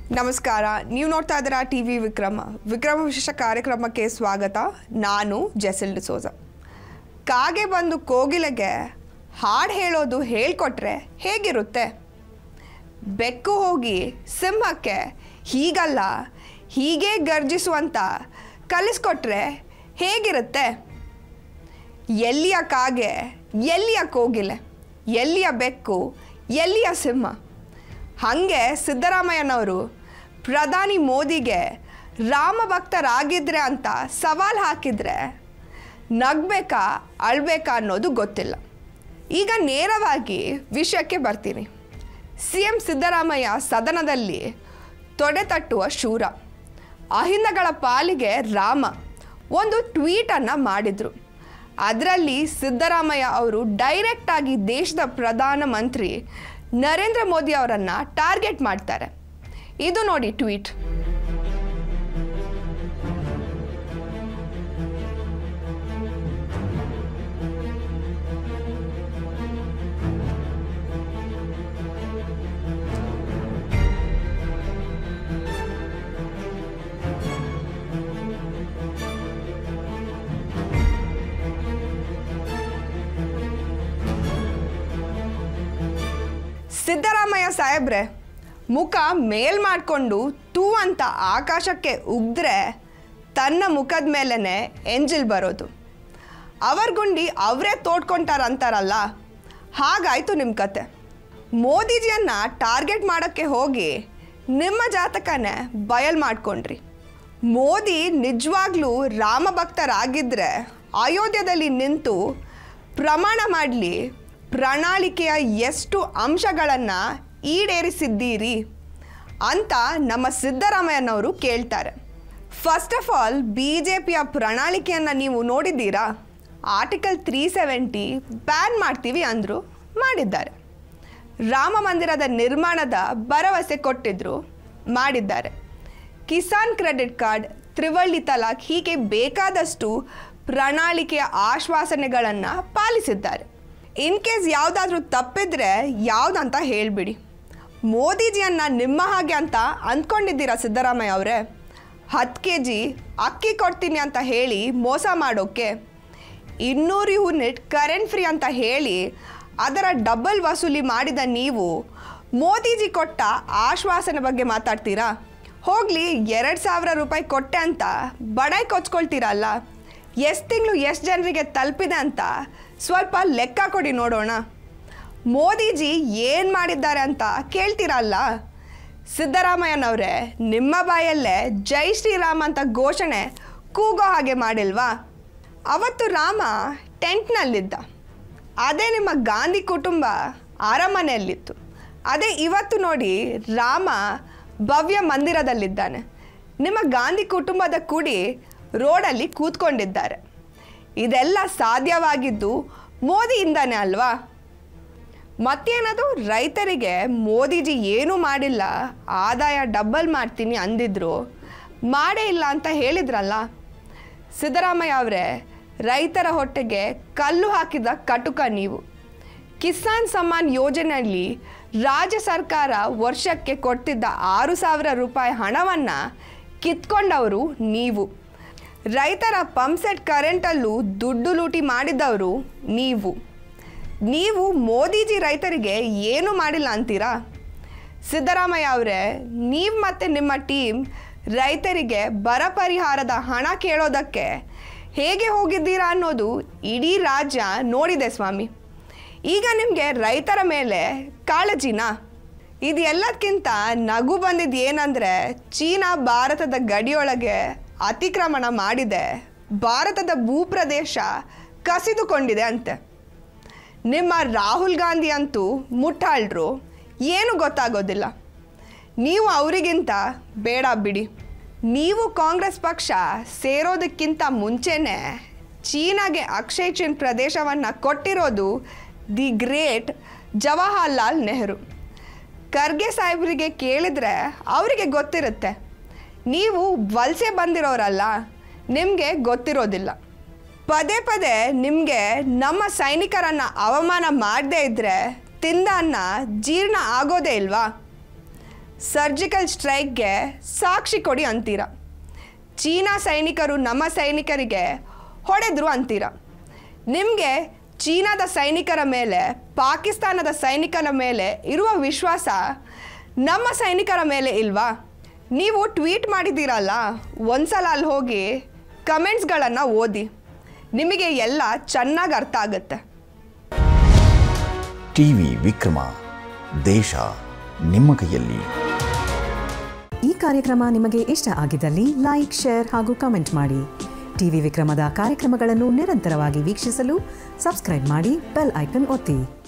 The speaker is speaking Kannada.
ನಮಸ್ಕಾರ. ನೀವು ನೋಡ್ತಾ ಇದ್ದೀರಾ ಟಿವಿ ವಿಕ್ರಮ ವಿಶೇಷ ಕಾರ್ಯಕ್ರಮಕ್ಕೆ ಸ್ವಾಗತ. ನಾನು ಜೆಸಿಲ್ ಡಿಸೋಜ. ಕಾಗೆ ಬಂದು ಕೋಗಿಲೆಗೆ ಹಾಡು ಹೇಳೋದು ಹೇಳ್ಕೊಟ್ರೆ ಹೇಗಿರುತ್ತೆ? ಬೆಕ್ಕು ಹೋಗಿ ಸಿಂಹಕ್ಕೆ ಹೀಗಲ್ಲ ಹೀಗೆ ಗರ್ಜಿಸುವಂತ ಕಲಿಸ್ಕೊಟ್ರೆ ಹೇಗಿರುತ್ತೆ? ಎಲ್ಲಿಯ ಕಾಗೆ, ಎಲ್ಲಿಯ ಕೋಗಿಲೆ, ಎಲ್ಲಿಯ ಬೆಕ್ಕು, ಎಲ್ಲಿಯ ಸಿಂಹ? ಹಾಗೆ ಸಿದ್ದರಾಮಯ್ಯನವರು ಪ್ರಧಾನಿ ಮೋದಿಗೆ ರಾಮ ಭಕ್ತರಾಗಿದ್ರೆ ಅಂತ ಸವಾಲು ಹಾಕಿದರೆ ನಗಬೇಕಾ ಅಳ್ಬೇಕಾ ಅನ್ನೋದು ಗೊತ್ತಿಲ್ಲ. ಈಗ ನೇರವಾಗಿ ವಿಷಯಕ್ಕೆ ಬರ್ತೀನಿ. CM ಸಿದ್ದರಾಮಯ್ಯ ಸದನದಲ್ಲಿ ತೊಡೆತಟ್ಟುವ ಶೂರ, ಅಹಿಂದಗಳ ಪಾಲಿಗೆ ರಾಮ ಒಂದು ಟ್ವೀಟನ್ನು ಮಾಡಿದರು. ಅದರಲ್ಲಿ ಸಿದ್ದರಾಮಯ್ಯ ಅವರು ಡೈರೆಕ್ಟಾಗಿ ದೇಶದ ಪ್ರಧಾನಮಂತ್ರಿ ನರೇಂದ್ರ ಮೋದಿ ಅವರನ್ನು ಟಾರ್ಗೆಟ್ ಮಾಡ್ತಾರೆ. ಇದು ನೋಡಿ ಟ್ವೀಟ್. ಸಿದ್ದರಾಮಯ್ಯ ಸಾಹೇಬ್ರೆ, ಮುಖ ಮೇಲ್ ಮಾಡಿಕೊಂಡು ತೂ ಅಂತ ಆಕಾಶಕ್ಕೆ ಉಗ್ದ್ರೆ ತನ್ನ ಮುಖದ ಮೇಲೇ ಎಂಜಿಲ್ ಬರೋದು. ಅವರ ಗುಂಡಿ ಅವರೇ ತೋಡ್ಕೊಂತಾರಂತಾರಲ್ಲ, ಹಾಗಾಯಿತು ನಿಮ್ಮ ಕತೆ. ಮೋದಿಜಿಯನ್ನು ಟಾರ್ಗೆಟ್ ಮಾಡೋಕ್ಕೆ ಹೋಗಿ ನಿಮ್ಮ ಜಾತಕನೇ ಬಯಲು ಮಾಡ್ಕೊಂಡ್ರಿ. ಮೋದಿ ನಿಜವಾಗ್ಲೂ ರಾಮ ಭಕ್ತರಾಗಿದ್ದರೆ ಅಯೋಧ್ಯದಲ್ಲಿ ನಿಂತು ಪ್ರಮಾಣ ಮಾಡಲಿ, ಪ್ರಣಾಳಿಕೆಯ ಎಷ್ಟು ಅಂಶಗಳನ್ನು ಈಡೇರಿಸಿದ್ದೀರಿ ಅಂತ ನಮ್ಮ ಸಿದ್ದರಾಮಯ್ಯನವರು ಕೇಳ್ತಾರೆ. ಫಸ್ಟ್ ಆಫ್ ಆಲ್, BJPಯ ಪ್ರಣಾಳಿಕೆಯನ್ನು ನೀವು ನೋಡಿದ್ದೀರಾ? ಆರ್ಟಿಕಲ್ 370 ಬ್ಯಾನ್ ಮಾಡ್ತೀವಿ ಅಂದರು, ಮಾಡಿದ್ದಾರೆ. ರಾಮ ಮಂದಿರದ ನಿರ್ಮಾಣದ ಭರವಸೆ ಕೊಟ್ಟಿದ್ರು, ಮಾಡಿದ್ದಾರೆ. ಕಿಸಾನ್ ಕ್ರೆಡಿಟ್ ಕಾರ್ಡ್, ತ್ರಿವಳಿ ತಲಾಖ್, ಹೀಗೆ ಬೇಕಾದಷ್ಟು ಪ್ರಣಾಳಿಕೆಯ ಆಶ್ವಾಸನೆಗಳನ್ನು ಪಾಲಿಸಿದ್ದಾರೆ. ಇನ್ ಕೇಸ್ ಯಾವುದಾದ್ರೂ ತಪ್ಪಿದ್ರೆ ಯಾವುದಂತ ಹೇಳಿಬಿಡಿ. ಮೋದಿಜಿಯನ್ನು ನಿಮ್ಮ ಹಾಗೆ ಅಂತ ಅಂದ್ಕೊಂಡಿದ್ದೀರಾ ಸಿದ್ದರಾಮಯ್ಯ ಅವರೇ? 10 kg ಅಕ್ಕಿ ಕೊಡ್ತೀನಿ ಅಂತ ಹೇಳಿ ಮೋಸ ಮಾಡೋಕ್ಕೆ, 200 ಯೂನಿಟ್ ಕರೆಂಟ್ ಫ್ರೀ ಅಂತ ಹೇಳಿ ಅದರ ಡಬಲ್ ವಸೂಲಿ ಮಾಡಿದ ನೀವು ಮೋದಿಜಿ ಕೊಟ್ಟ ಆಶ್ವಾಸನೆ ಬಗ್ಗೆ ಮಾತಾಡ್ತೀರಾ? ಹೋಗಲಿ, 2000 ರೂಪಾಯಿ ಕೊಟ್ಟೆ ಅಂತ ಬಡಾಯಿ ಕೊಚ್ಕೊಳ್ತೀರಲ್ಲ, ಎಷ್ಟು ತಿಂಗಳು ಎಷ್ಟು ಜನರಿಗೆ ತಲುಪಿದೆ ಅಂತ ಸ್ವಲ್ಪ ಲೆಕ್ಕ ಕೊಡಿ ನೋಡೋಣ. ಮೋದಿಜಿ ಏನು ಮಾಡಿದ್ದಾರೆ ಅಂತ ಕೇಳ್ತೀರಲ್ಲ. ಸಿದ್ದರಾಮಯ್ಯನವರೇ, ನಿಮ್ಮ ಬಾಯಲ್ಲೇ ಜೈ ಶ್ರೀರಾಮ್ ಅಂತ ಘೋಷಣೆ ಕೂಗೋ ಹಾಗೆ ಮಾಡಿಲ್ವಾ? ಅವತ್ತು ರಾಮ ಟೆಂಟ್ನಲ್ಲಿದ್ದ, ಅದೇ ನಿಮ್ಮ ಗಾಂಧಿ ಕುಟುಂಬ ಅರಮನೆಯಲ್ಲಿತ್ತು. ಅದೇ ಇವತ್ತು ನೋಡಿ, ರಾಮ ಭವ್ಯ ಮಂದಿರದಲ್ಲಿದ್ದಾನೆ. ನಿಮ್ಮ ಗಾಂಧಿ ಕುಟುಂಬದ ಕುಡಿ ರೋಡಲ್ಲಿ ಕೂತ್ಕೊಂಡಿದ್ದಾರೆ. ಇದೆಲ್ಲ ಸಾಧ್ಯವಾಗಿದ್ದು ಮೋದಿಯಿಂದಾನೆ ಅಲ್ವಾ? ಮತ್ತೇನದು, ರೈತರಿಗೆ ಮೋದಿಜಿ ಏನೂ ಮಾಡಿಲ್ಲ, ಆದಾಯ ಡಬಲ್ ಮಾಡ್ತೀನಿ ಅಂದಿದ್ರು, ಮಾಡೇ ಇಲ್ಲ ಅಂತ ಹೇಳಿದ್ರಲ್ಲ. ಸಿದ್ದರಾಮಯ್ಯ ಅವರೇ, ರೈತರ ಹೊಟ್ಟೆಗೆ ಕಲ್ಲು ಹಾಕಿದ ಕಟುಕ ನೀವು. ಕಿಸಾನ್ ಸಮ್ಮಾನ್ ಯೋಜನೆಯಲ್ಲಿ ರಾಜ್ಯ ಸರ್ಕಾರ ವರ್ಷಕ್ಕೆ ಕೊಡ್ತಿದ್ದ 6000 ರೂಪಾಯಿ ಹಣವನ್ನು ಕಿತ್ಕೊಂಡವರು ನೀವು. ರೈತರ ಪಂಪ್ಸೆಟ್ ಕರೆಂಟಲ್ಲೂ ದುಡ್ಡು ಲೂಟಿ ಮಾಡಿದವರು ನೀವು ಮೋದಿಜಿ ರೈತರಿಗೆ ಏನೂ ಮಾಡಿಲ್ಲ ಅಂತೀರಾ? ಸಿದ್ದರಾಮಯ್ಯ ಅವರೇ, ನೀವು ಮತ್ತು ನಿಮ್ಮ ಟೀಮ್ ರೈತರಿಗೆ ಬರ ಪರಿಹಾರದ ಹಣ ಕೇಳೋದಕ್ಕೆ ಹೇಗೆ ಹೋಗಿದ್ದೀರಾ ಅನ್ನೋದು ಇಡೀ ರಾಜ್ಯ ನೋಡಿದೆ ಸ್ವಾಮಿ. ಈಗ ನಿಮಗೆ ರೈತರ ಮೇಲೆ ಕಾಳಜಿನಾ? ಇದು ಎಲ್ಲದಕ್ಕಿಂತ ನಗು ಬಂದಿದ್ದು ಏನಂದರೆ, ಚೀನಾ ಭಾರತದ ಗಡಿಯೊಳಗೆ ಅತಿಕ್ರಮಣ ಮಾಡಿದೆ, ಭಾರತದ ಭೂಪ್ರದೇಶ ಕಸಿದುಕೊಂಡಿದೆ ಅಂತೆ. ನಿಮ್ಮ ರಾಹುಲ್ ಗಾಂಧಿ ಅಂತೂ ಮುಟ್ಟಾಳ್ರು, ಏನು ಗೊತ್ತಾಗೋದಿಲ್ಲ. ನೀವು ಅವರಿಗಿಂತ ಬೇಡ ಬಿಡಿ. ನೀವು ಕಾಂಗ್ರೆಸ್ ಪಕ್ಷ ಸೇರೋದಕ್ಕಿಂತ ಮುಂಚೆನೇ ಚೀನಾಗೆ ಅಕ್ಷಯ್ ಚಿನ್ ಪ್ರದೇಶವನ್ನು ಕೊಟ್ಟಿರೋದು ದಿ ಗ್ರೇಟ್ ಜವಾಹರ್ಲಾಲ್ ನೆಹರು. ಖರ್ಗೆ ಸಾಹೇಬರಿಗೆ ಕೇಳಿದರೆ ಅವರಿಗೆ ಗೊತ್ತಿರುತ್ತೆ. ನೀವು ವಲಸೆ ಬಂದಿರೋರಲ್ಲ, ನಿಮಗೆ ಗೊತ್ತಿರೋದಿಲ್ಲ. ಪದೇ ಪದೇ ನಿಮಗೆ ನಮ್ಮ ಸೈನಿಕರನ್ನು ಅವಮಾನ ಮಾಡದೇ ಇದ್ದರೆ ತಿಂದ ಅನ್ನ ಜೀರ್ಣ ಆಗೋದೇ ಇಲ್ವಾ? ಸರ್ಜಿಕಲ್ ಸ್ಟ್ರೈಕ್ಗೆ ಸಾಕ್ಷಿ ಕೊಡಿ ಅಂತೀರ. ಚೀನಾ ಸೈನಿಕರು ನಮ್ಮ ಸೈನಿಕರಿಗೆ ಹೊಡೆದ್ರು ಅಂತೀರ. ನಿಮಗೆ ಚೀನಾದ ಸೈನಿಕರ ಮೇಲೆ ಪಾಕಿಸ್ತಾನದ ಸೈನಿಕರ ಮೇಲೆ ಇರುವ ವಿಶ್ವಾಸ ನಮ್ಮ ಸೈನಿಕರ ಮೇಲೆ ಇಲ್ವಾ? ನೀವು ಟ್ವೀಟ್ ಮಾಡಿದ್ದೀರಲ್ಲ, ಒಂದ್ಸಲ ಅಲ್ಲಿ ಹೋಗಿ ಕಮೆಂಟ್ಸ್ಗಳನ್ನು ಓದಿ, ನಿಮಗೆ ಎಲ್ಲ ಚೆನ್ನಾಗಿ ಅರ್ಥ ಆಗುತ್ತೆ. ಟಿವಿ ವಿಕ್ರಮ, ದೇಶ ನಿಮ್ಮ ಕೈಯಲ್ಲಿ. ಈ ಕಾರ್ಯಕ್ರಮ ನಿಮಗೆ ಇಷ್ಟ ಆಗಿದ್ದಲ್ಲಿ ಲೈಕ್, ಶೇರ್ ಹಾಗೂ ಕಮೆಂಟ್ ಮಾಡಿ. ಟಿವಿ ವಿಕ್ರಮದ ಕಾರ್ಯಕ್ರಮಗಳನ್ನು ನಿರಂತರವಾಗಿ ವೀಕ್ಷಿಸಲು ಸಬ್ಸ್ಕ್ರೈಬ್ ಮಾಡಿ, ಬೆಲ್ ಐಕನ್ ಒತ್ತಿ.